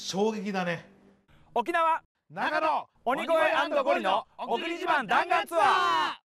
衝撃だね。 沖縄長野鬼越ゴリのお国自慢弾丸ツアー。